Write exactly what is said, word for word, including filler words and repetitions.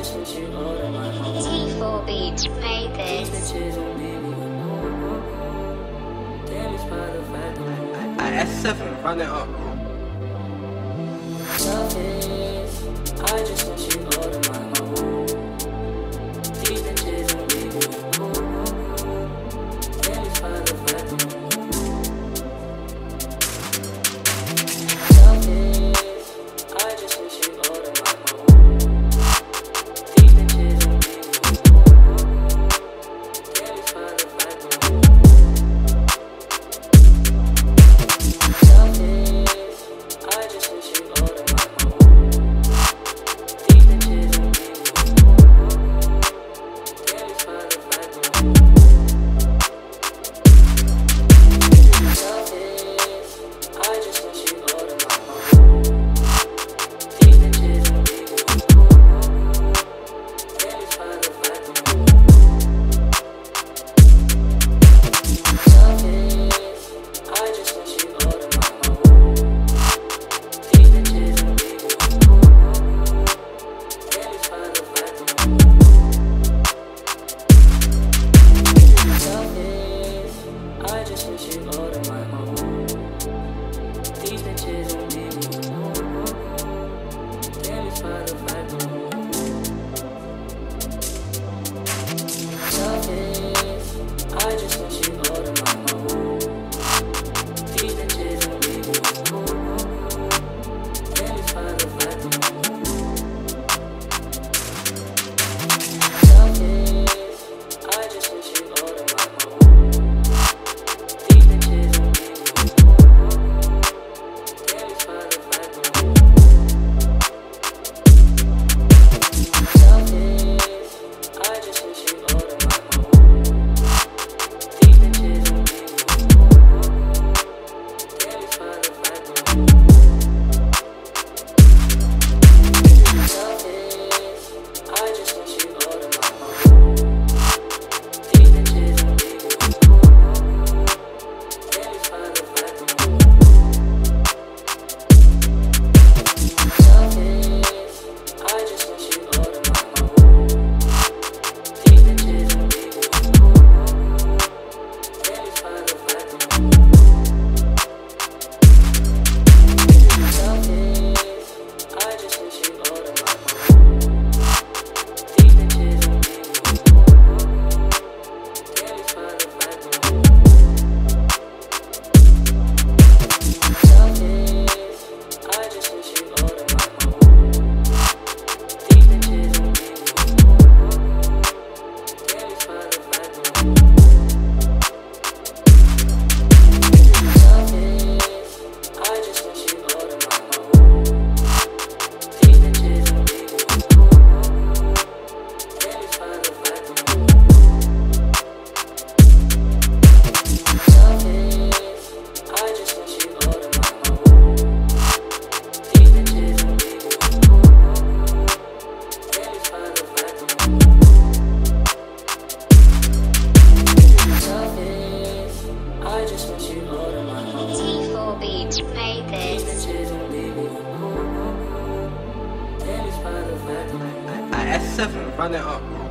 T four Beats made this. At S seven, run it up. I just want you all in my home. These bitches don't leave me alone. Damn, it's by the fact. Selfish, I just want you all in my home. These bitches don't leave me alone. Damn, it's by the fact. Selfish, I just want you all in my home. T four Beats made this. At S seven, run it up.